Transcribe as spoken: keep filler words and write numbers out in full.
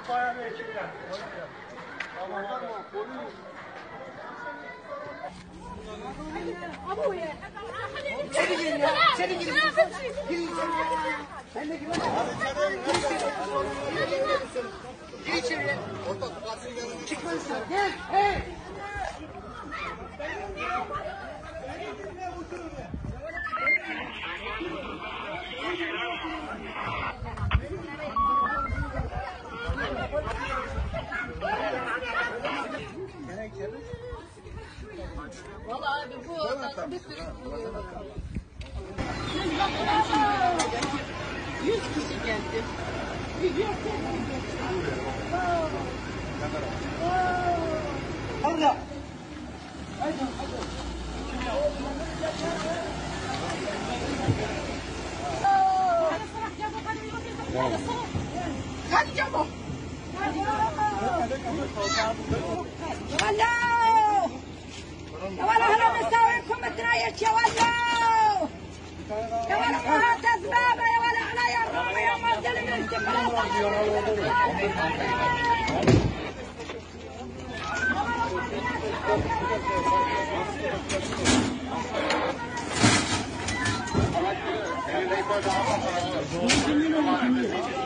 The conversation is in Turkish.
ابويا İçeri girin ya. İçeri girin. Girin içeri. Sen de gir. Gir içeri. Çıkmalısın. Gel. Hey. Vallahi abi bu oradan bir sürü yüz kişi geldi. Allah. Hadi çabuk. ولو يا ولا هلا مساويكم متريش يا ولا يا ولا ما تزبابه يا ولا على يا الرومي يا ما تدري من Thank you.